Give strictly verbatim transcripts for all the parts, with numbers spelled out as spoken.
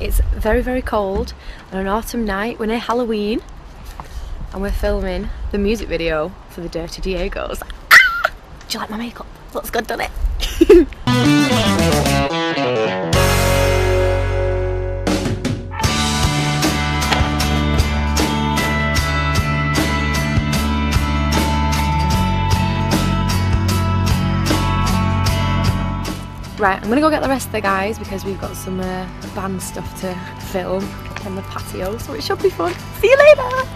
It's very very cold on an autumn night. We're near Halloween and we're filming the music video for the Dirty Diegos. Ah! Do you like my makeup? Looks good, doesn't it? Right, I'm gonna go get the rest of the guys because we've got some uh, band stuff to film in the patio, so it should be fun. See you later!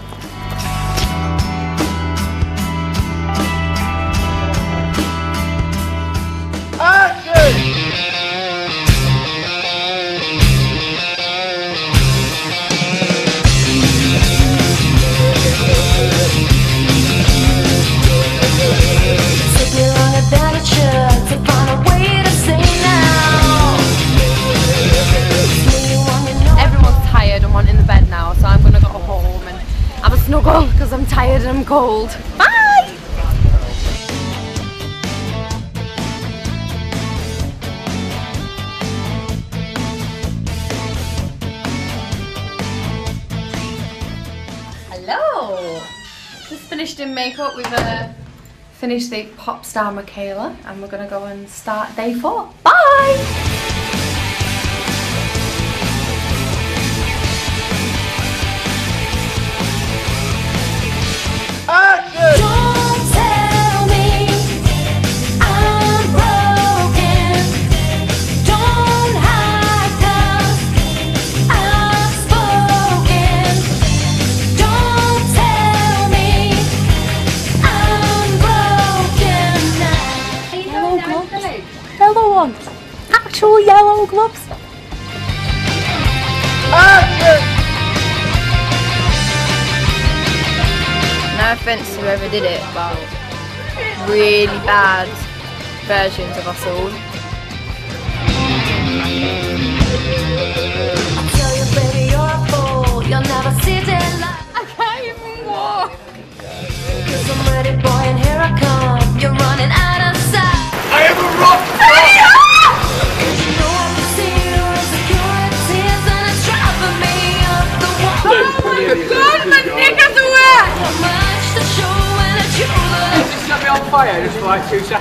Snuggle because I'm tired and I'm cold. Bye! Hello! Just finished in makeup. We've uh, finished the pop star Michaela and we're gonna go and start day four. Bye! Yellow ones! Actual yellow gloves! Action! No offence to whoever did it, but really bad versions of us all. I tell you baby you're a fool, you'll never see daylight. I can't even walk! Cause I'm ready boy and here I come, you're running out of sight. I am a rock! God, my neck is wet! Just set me on fire just for like two seconds.